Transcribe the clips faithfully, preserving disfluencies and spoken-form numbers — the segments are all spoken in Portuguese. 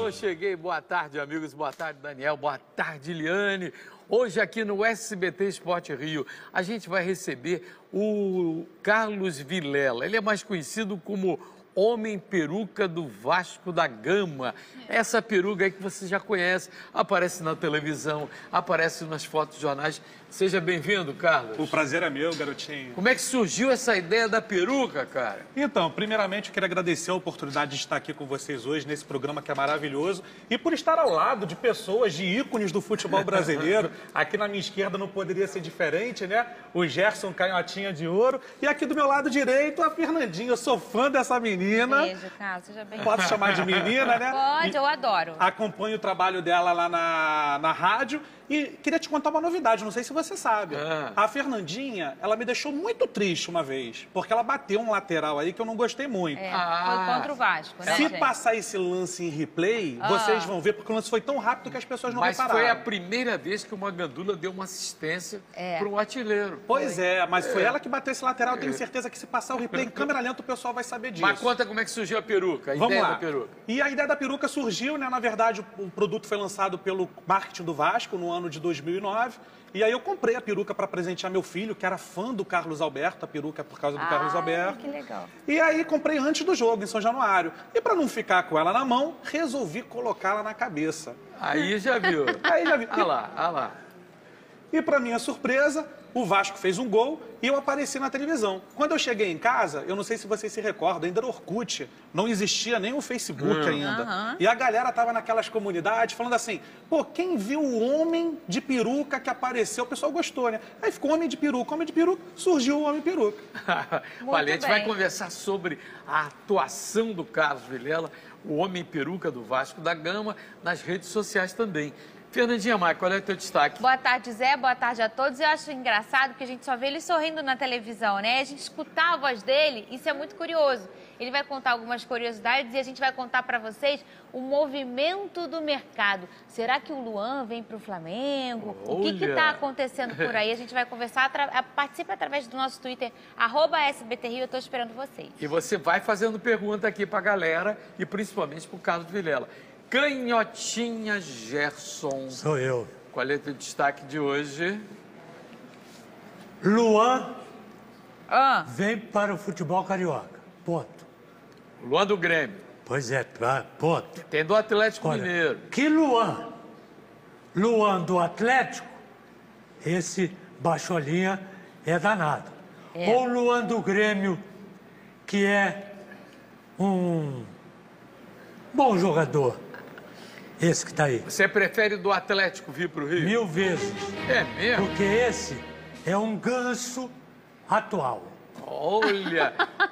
Alô, cheguei. Boa tarde, amigos. Boa tarde, Daniel. Boa tarde, Liane. Hoje aqui no S B T Esporte Rio, a gente vai receber o Carlos Vilela. Ele é mais conhecido como Homem Peruca do Vasco da Gama. Essa peruca aí que você já conhece, aparece na televisão, aparece nas fotos de jornais. Seja bem-vindo, Carlos. O prazer é meu, garotinho. Como é que surgiu essa ideia da peruca, cara? Então, primeiramente, eu queria agradecer a oportunidade de estar aqui com vocês hoje, nesse programa que é maravilhoso, e por estar ao lado de pessoas, de ícones do futebol brasileiro. Aqui na minha esquerda não poderia ser diferente, né? O Gerson Canhotinha de Ouro. E aqui do meu lado direito, a Fernandinha. Eu sou fã dessa menina. Beijo, Carlos. Seja bem-vindo. Posso chamar de menina, né? Pode, e eu adoro. Acompanho o trabalho dela lá na, na rádio. E queria te contar uma novidade, não sei se você sabe. Ah. A Fernandinha, ela me deixou muito triste uma vez, porque ela bateu um lateral aí que eu não gostei muito. É, Ah. foi contra o Vasco, né, Se gente? passar esse lance em replay, Ah. vocês vão ver, porque o lance foi tão rápido que as pessoas não Mas repararam. foi a primeira vez que uma gandula deu uma assistência É. para um artilheiro. Pois é, mas foi É. ela que bateu esse lateral. Eu tenho certeza que se passar o replay em câmera lenta, o pessoal vai saber disso. Mas conta como é que surgiu a peruca, a Vamos ideia lá. da peruca. E a ideia da peruca surgiu, né? Na verdade, o, o produto foi lançado pelo marketing do Vasco no ano de dois mil e nove. E aí eu comprei a peruca para presentear meu filho, que era fã do Carlos Alberto, a peruca é por causa do Ah, Carlos Alberto. que legal. E aí comprei antes do jogo, em São Januário. E para não ficar com ela na mão, resolvi colocá-la na cabeça. Aí já viu. Aí já vi. Olha lá, olha lá. E para minha surpresa, o Vasco fez um gol e eu apareci na televisão. Quando eu cheguei em casa, eu não sei se vocês se recordam, ainda era Orkut, não existia nem o Facebook Hum. ainda. Aham. E a galera tava naquelas comunidades falando assim, pô, quem viu o homem de peruca que apareceu, o pessoal gostou, né? Aí ficou homem de peruca, homem de peruca, surgiu o homem peruca. Olha, a gente bem. vai conversar sobre a atuação do Carlos Vilela, o Homem Peruca do Vasco da Gama, nas redes sociais também. Fernandinha Maia, qual é o teu destaque? Boa tarde, Zé. Boa tarde a todos. Eu acho engraçado porque a gente só vê ele sorrindo na televisão, né? A gente escutar a voz dele, isso é muito curioso. Ele vai contar algumas curiosidades e a gente vai contar para vocês o movimento do mercado. Será que o Luan vem para o Flamengo? O que Olha. está acontecendo por aí? A gente vai conversar. Atra... Participe através do nosso Twitter, arroba S B T Rio. Eu estou esperando vocês. E você vai fazendo pergunta aqui pra galera e principalmente pro Carlos Vilela. Canhotinha Gerson. Sou eu. Qual é o teu destaque de hoje? Luan Ah, vem para o futebol carioca. Ponto. Luan do Grêmio. Pois é, pra- ponto. Tem do Atlético Olha, Mineiro. que Luan? Luan do Atlético, esse baixolinha é danado. É. Ou Luan do Grêmio, que é um bom jogador. Esse que está aí. Você prefere do Atlético vir pro Rio? Mil vezes. É mesmo? Porque esse é um ganso atual. Olha,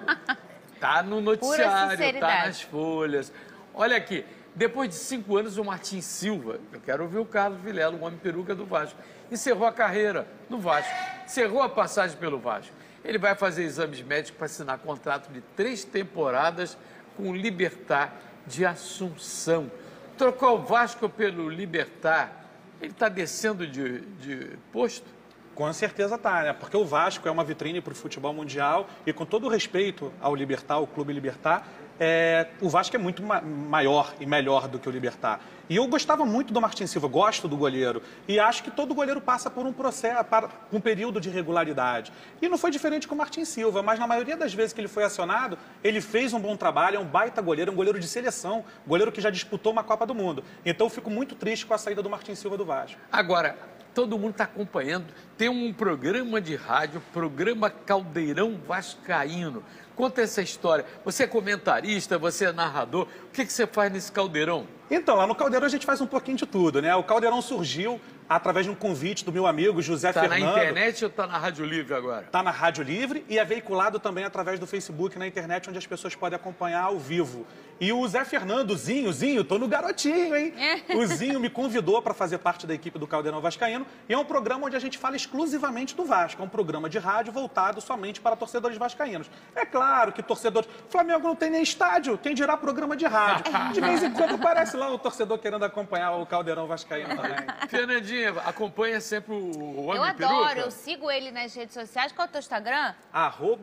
tá no noticiário, tá sinceridade. nas folhas. Olha aqui, depois de cinco anos, o Martin Silva, eu quero ouvir o Carlos Vilela, o Homem Peruca do Vasco, encerrou a carreira no Vasco, encerrou a passagem pelo Vasco. Ele vai fazer exames médicos para assinar contrato de três temporadas com o Libertad de Assunção. Trocou o Vasco pelo Libertad, ele está descendo de, de posto? Com certeza tá, né? Porque o Vasco é uma vitrine para o futebol mundial e com todo o respeito ao Libertad, ao Clube Libertad, é, o Vasco é muito ma maior e melhor do que o Libertad. E eu gostava muito do Martin Silva, gosto do goleiro. E acho que todo goleiro passa por um processo, para um período de regularidade. E não foi diferente com o Martin Silva, mas na maioria das vezes que ele foi acionado, ele fez um bom trabalho, é um baita goleiro, é um goleiro de seleção, goleiro que já disputou uma Copa do Mundo. Então eu fico muito triste com a saída do Martin Silva do Vasco. Agora, todo mundo está acompanhando, tem um programa de rádio, programa Caldeirão Vascaíno. Conta essa história. Você é comentarista, você é narrador. O que, que você faz nesse caldeirão? Então, lá no Caldeirão a gente faz um pouquinho de tudo, né? O Caldeirão surgiu através de um convite do meu amigo José Tá na Fernando. internet ou tá na Rádio Livre agora? Está na Rádio Livre e é veiculado também através do Facebook na internet, onde as pessoas podem acompanhar ao vivo. E o Zé Fernando, o Zinho, Zinho, tô no garotinho, hein? O Zinho me convidou para fazer parte da equipe do Caldeirão Vascaíno e é um programa onde a gente fala exclusivamente do Vasco. É um programa de rádio voltado somente para torcedores vascaínos. É claro que torcedores... Flamengo não tem nem estádio, quem dirá programa de rádio. De vez em quando aparece lá o torcedor querendo acompanhar o Caldeirão Vascaíno também. Fernandinha, acompanha sempre o Homem eu Peruca? adoro, eu sigo ele nas redes sociais. Qual é o teu Instagram? Arroba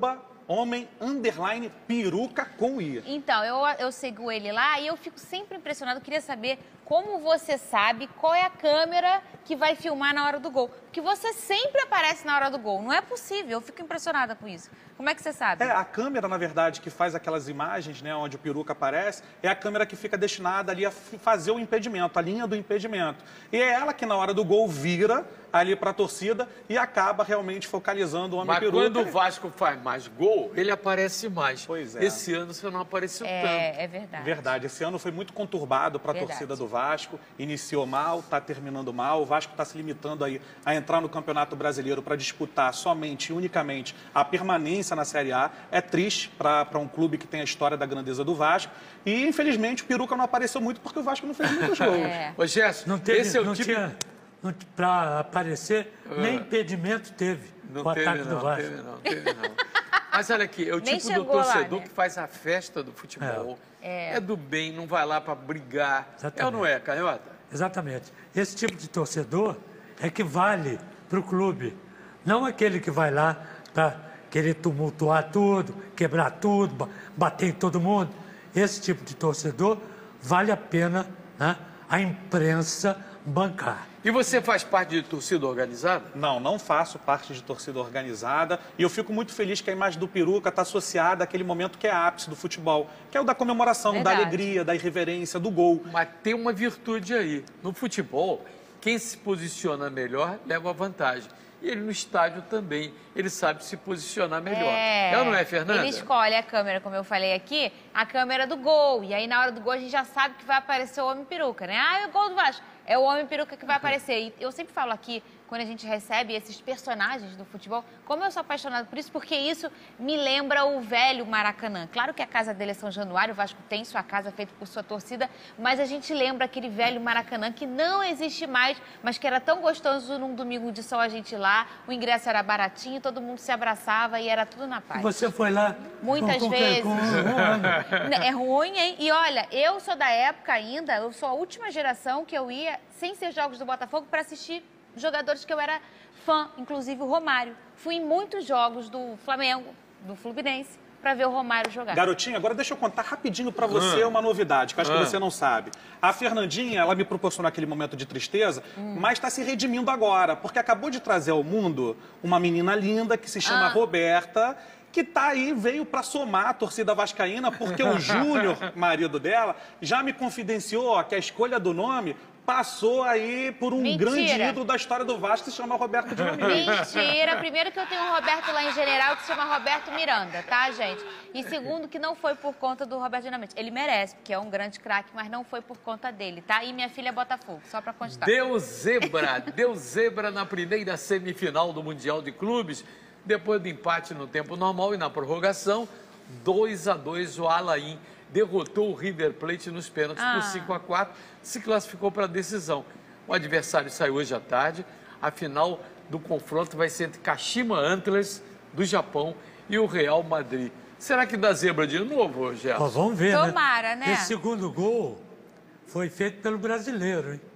Homem underline peruca com I. Então, eu, eu sigo ele lá e eu fico sempre impressionado. Eu queria saber como você sabe qual é a câmera que vai filmar na hora do gol. Porque você sempre aparece na hora do gol. Não é possível. Eu fico impressionada com isso. Como é que você sabe? É, a câmera, na verdade, que faz aquelas imagens, né, onde o peruca aparece, é a câmera que fica destinada ali a fazer o impedimento, a linha do impedimento. E é ela que, na hora do gol, vira ali para a torcida e acaba realmente focalizando o homem Mas peruca. quando o Vasco faz mais gol, ele aparece mais. Pois é. Esse ano você não apareceu tanto. É, é verdade. Verdade. Esse ano foi muito conturbado para a Verdade. torcida do Vasco. Iniciou mal, está terminando mal. O Vasco está se limitando aí a entrar no Campeonato Brasileiro para disputar somente e unicamente a permanência na Série A. É triste para um clube que tem a história da grandeza do Vasco. E, infelizmente, o peruca não apareceu muito porque o Vasco não fez muitos gols. É. Ô, Gerson, Não teve, esse é o não tipo... tinha, não, para aparecer, nem impedimento teve Não o teve, ataque do não, Vasco. teve não, teve não. Mas olha aqui, é o Nem tipo do chegou lá, torcedor né? que faz a festa do futebol. É. É, do bem, não vai lá para brigar. Exatamente. É ou não é, Canhota? Exatamente. Esse tipo de torcedor é que vale para o clube. Não aquele que vai lá para querer tumultuar tudo, quebrar tudo, ba- bater em todo mundo. Esse tipo de torcedor vale a pena, né, a imprensa bancar. E você faz parte de torcida organizada? Não, não faço parte de torcida organizada e eu fico muito feliz que a imagem do peruca está associada àquele momento que é ápice do futebol, que é o da comemoração, Verdade. da alegria, da irreverência, do gol. Mas tem uma virtude aí. No futebol, quem se posiciona melhor leva a vantagem. E ele no estádio também, ele sabe se posicionar melhor. É, ou não é, Fernanda? Ele escolhe a câmera, como eu falei aqui, a câmera do gol. E aí, na hora do gol, a gente já sabe que vai aparecer o homem peruca, né? Ah, é o gol do Vasco. É o homem peruca que vai aparecer. E eu sempre falo aqui, quando a gente recebe esses personagens do futebol, como eu sou apaixonada por isso, porque isso me lembra o velho Maracanã. Claro que a casa dele é São Januário, o Vasco tem sua casa feita por sua torcida, mas a gente lembra aquele velho Maracanã que não existe mais, mas que era tão gostoso num domingo de sol a gente ir lá, o ingresso era baratinho, todo mundo se abraçava e era tudo na paz. Você foi lá... Muitas com, com, vezes. Com, com, ano. É ruim, hein? E olha, eu sou da época ainda, eu sou a última geração que eu ia, sem ser jogos do Botafogo, para assistir jogadores que eu era fã, inclusive o Romário. Fui em muitos jogos do Flamengo, do Fluminense, para ver o Romário jogar. Garotinha, agora deixa eu contar rapidinho para você uma novidade, que eu acho Ah. que você não sabe. A Fernandinha, ela me proporcionou aquele momento de tristeza, Hum. mas está se redimindo agora, porque acabou de trazer ao mundo uma menina linda que se chama Ah. Roberta, que tá aí, veio para somar a torcida vascaína, porque o Júnior, marido dela, já me confidenciou ó, que a escolha do nome passou aí por um Mentira. grande ídolo da história do Vasco, que se chama Roberto Dinamite. Mentira! Primeiro que eu tenho um Roberto lá em General que se chama Roberto Miranda, tá, gente? E segundo que não foi por conta do Roberto Dinamite. Ele merece, porque é um grande craque, mas não foi por conta dele, tá? E minha filha é Botafogo, só pra constar. Deu zebra, deu zebra na primeira semifinal do Mundial de Clubes, depois do empate no tempo normal e na prorrogação, dois a dois o Alain derrotou o River Plate nos pênaltis Ah. por cinco a quatro, se classificou para a decisão. O adversário sai hoje à tarde, a final do confronto vai ser entre Kashima Antlers, do Japão, e o Real Madrid. Será que dá zebra de novo, Gerson? Ó, vamos ver, Tomara, né? Esse segundo gol foi feito pelo brasileiro, hein?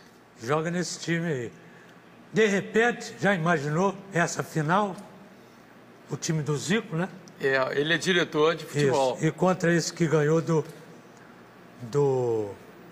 Joga nesse time aí. De repente, já imaginou essa final? O time do Zico, né? É, ele é diretor de futebol. Isso. E contra esse que ganhou do, do,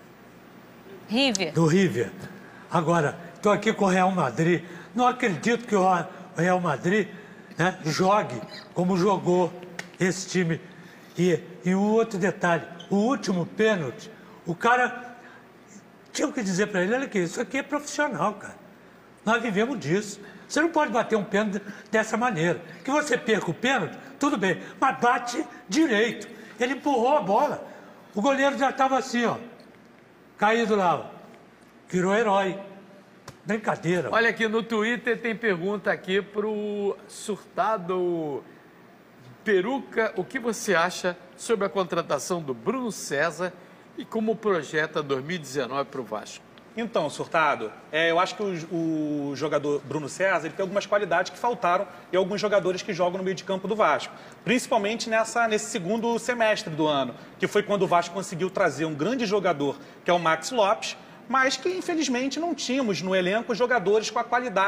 River. do River. Agora, estou aqui com o Real Madrid. Não acredito que o Real Madrid, né, jogue como jogou esse time. E, e um outro detalhe, o último pênalti, o cara tinha que dizer para ele, olha aqui, isso aqui é profissional, cara. Nós vivemos disso. Você não pode bater um pênalti dessa maneira. Que você perca o pênalti, tudo bem, mas bate direito. Ele empurrou a bola. O goleiro já estava assim, ó, caído lá, ó. Virou herói. Brincadeira. Olha aqui no Twitter tem pergunta aqui pro surtado Peruca. O que você acha sobre a contratação do Bruno César e como projeta dois mil e dezenove para o Vasco? Então, Surtado, é, eu acho que o, o jogador Bruno César ele tem algumas qualidades que faltaram em alguns jogadores que jogam no meio de campo do Vasco. Principalmente nessa, nesse segundo semestre do ano, que foi quando o Vasco conseguiu trazer um grande jogador, que é o Max Lopes, mas que infelizmente não tínhamos no elenco jogadores com a qualidade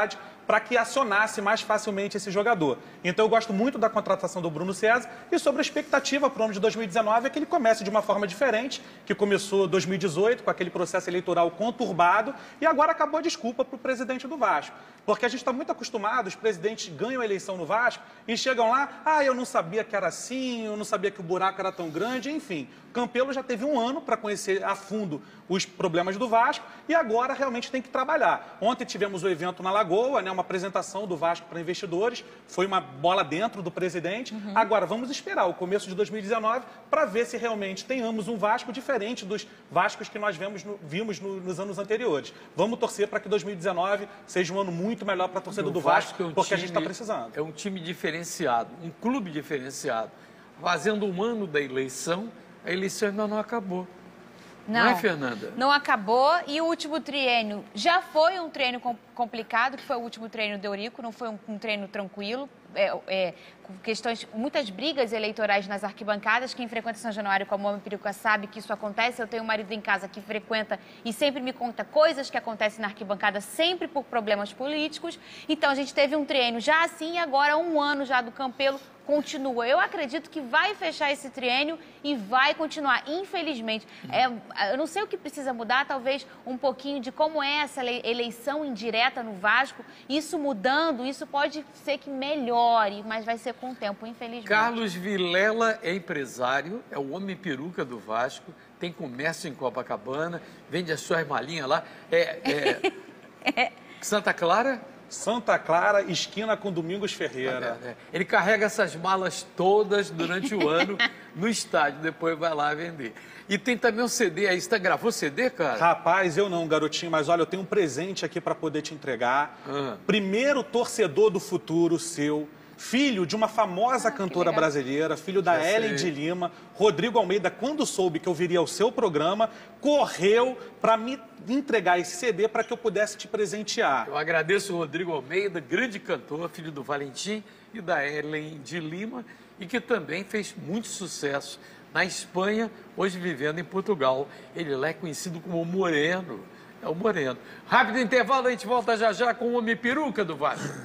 para que acionasse mais facilmente esse jogador. Então eu gosto muito da contratação do Bruno César e sobre a expectativa para o ano de dois mil e dezenove é que ele comece de uma forma diferente, que começou em dois mil e dezoito com aquele processo eleitoral conturbado e agora acabou a desculpa para o presidente do Vasco. Porque a gente está muito acostumado, os presidentes ganham a eleição no Vasco e chegam lá, ah, eu não sabia que era assim, eu não sabia que o buraco era tão grande, enfim. Campelo já teve um ano para conhecer a fundo os problemas do Vasco e agora realmente tem que trabalhar. Ontem tivemos o evento na Lagoa, né, uma apresentação do Vasco para investidores, foi uma bola dentro do presidente. Uhum. Agora vamos esperar o começo de dois mil e dezenove para ver se realmente tenhamos um Vasco diferente dos Vascos que nós vemos no, vimos no, nos anos anteriores. Vamos torcer para que dois mil e dezenove seja um ano muito melhor para a torcida do Vasco, Vasco é um porque time, a gente está precisando. É um time diferenciado, um clube diferenciado. Fazendo um ano da eleição, a eleição ainda não acabou. Não, não é, Fernanda? Não acabou e o último triênio já foi um treino complicado, que foi o último treino do Eurico, não foi um, um treino tranquilo, é, é, com questões, muitas brigas eleitorais nas arquibancadas. Quem frequenta São Januário como Homem Peruca sabe que isso acontece. Eu tenho um marido em casa que frequenta e sempre me conta coisas que acontecem na arquibancada, sempre por problemas políticos. Então a gente teve um treino já assim e agora um ano já do Campelo continua. Eu acredito que vai fechar esse triênio e vai continuar, infelizmente. É, eu não sei o que precisa mudar, talvez um pouquinho de como é essa eleição indireta no Vasco. Isso mudando, isso pode ser que melhore, mas vai ser com o tempo, infelizmente. Carlos Vilela é empresário, é o homem peruca do Vasco, tem comércio em Copacabana, vende as suas malinhas lá. É, é... Santa Clara? Santa Clara, esquina com Domingos Ferreira. É, é. Ele carrega essas malas todas durante o ano no estádio, depois vai lá vender. E tem também um C D aí. Você gravou C D, cara? Rapaz, eu não, garotinho, mas olha, eu tenho um presente aqui para poder te entregar. Uhum. Primeiro torcedor do futuro seu, filho de uma famosa ah, cantora brasileira, filho da Já Ellen sei. de Lima, Rodrigo Almeida, quando soube que eu viria ao seu programa, correu para me entregar esse C D para que eu pudesse te presentear. Eu agradeço o Rodrigo Almeida, grande cantor, filho do Valentim e da Ellen de Lima, e que também fez muito sucesso na Espanha, hoje vivendo em Portugal. Ele lá é conhecido como Moreno, é o Moreno. Rápido intervalo, a gente volta já já com o Homem Peruca do Vasco.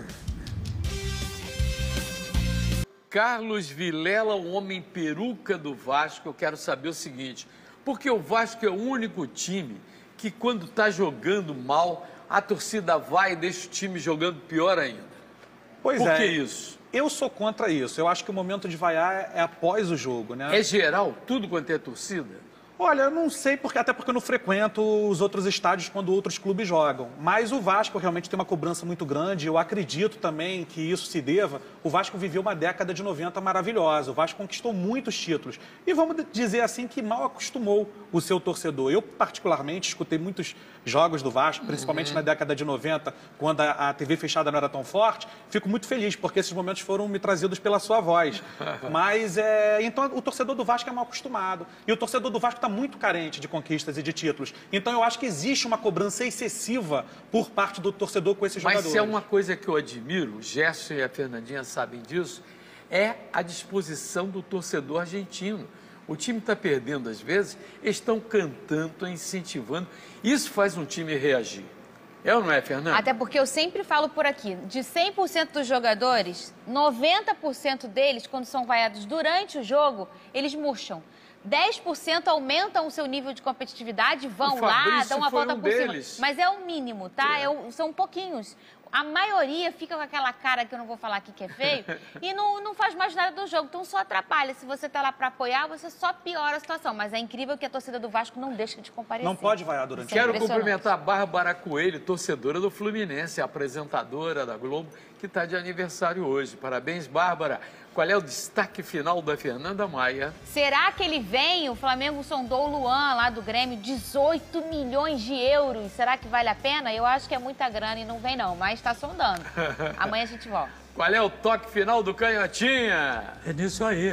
Carlos Vilela, o homem peruca do Vasco, eu quero saber o seguinte, porque o Vasco é o único time que quando está jogando mal, a torcida vai e deixa o time jogando pior ainda. Pois Por é. que isso? Eu sou contra isso. Eu acho que o momento de vaiar é após o jogo, né? É geral, tudo quanto é torcida? Olha, eu não sei, porque, até porque eu não frequento os outros estádios quando outros clubes jogam. Mas o Vasco realmente tem uma cobrança muito grande. Eu acredito também que isso se deva. O Vasco viveu uma década de noventa maravilhosa. O Vasco conquistou muitos títulos. E vamos dizer assim que mal acostumou o seu torcedor. Eu, particularmente, escutei muitos jogos do Vasco, principalmente uhum. na década de noventa, quando a, a T V fechada não era tão forte. Fico muito feliz, porque esses momentos foram me trazidos pela sua voz. Mas, é... então, o torcedor do Vasco é mal acostumado. E o torcedor do Vasco está muito carente de conquistas e de títulos. Então, eu acho que existe uma cobrança excessiva por parte do torcedor com esses Mas jogadores. Mas se é uma coisa que eu admiro, o Gerson e a Fernandinha sabem disso, é a disposição do torcedor argentino. O time está perdendo às vezes, estão cantando, incentivando. Isso faz um time reagir. É ou não é, Fernanda? Até porque eu sempre falo por aqui, de cem por cento dos jogadores, noventa por cento deles, quando são vaiados durante o jogo, eles murcham. dez por cento aumentam o seu nível de competitividade, vão lá, dão uma volta um por deles. cima. Mas é o mínimo, tá? É. É o, são pouquinhos. A maioria fica com aquela cara que eu não vou falar aqui que é feio e não, não faz mais nada do jogo, então só atrapalha. Se você tá lá para apoiar, você só piora a situação. Mas é incrível que a torcida do Vasco não deixa de comparecer. Não pode vaiar durante o jogo. Quero cumprimentar a Bárbara Coelho, torcedora do Fluminense, apresentadora da Globo, que está de aniversário hoje. Parabéns, Bárbara. Qual é o destaque final da Fernanda Maia? Será que ele vem? O Flamengo sondou o Luan lá do Grêmio, dezoito milhões de euros. Será que vale a pena? Eu acho que é muita grana e não vem não, mas está sondando. Amanhã a gente volta. Qual é o toque final do Canhotinha? É nisso aí.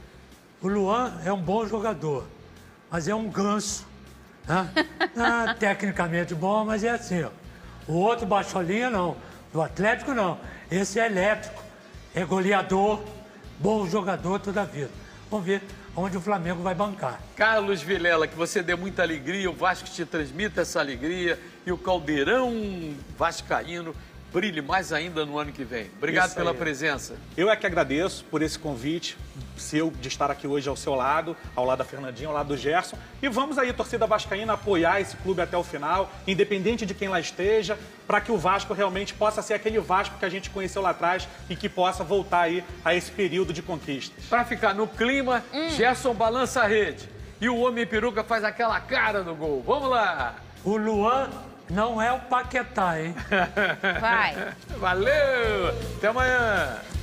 O Luan é um bom jogador, mas é um ganso. Né? Ah, tecnicamente bom, mas é assim, ó. O outro baixolinha não, do Atlético não. Esse é elétrico, é goleador, bom jogador toda a vida. Vamos ver onde o Flamengo vai bancar. Carlos Vilela, que você dê muita alegria, o Vasco te transmite essa alegria e o caldeirão vascaíno brilhe mais ainda no ano que vem. Obrigado Isso pela aí. presença. Eu é que agradeço por esse convite seu de estar aqui hoje ao seu lado, ao lado da Fernandinha, ao lado do Gerson. E vamos aí, torcida vascaína, apoiar esse clube até o final, independente de quem lá esteja, para que o Vasco realmente possa ser aquele Vasco que a gente conheceu lá atrás e que possa voltar aí a esse período de conquistas. Para ficar no clima, Gerson balança a rede. E o Homem Peruca faz aquela cara no gol. Vamos lá! O Luan não é o Paquetá, hein? Vai. Valeu! Até amanhã!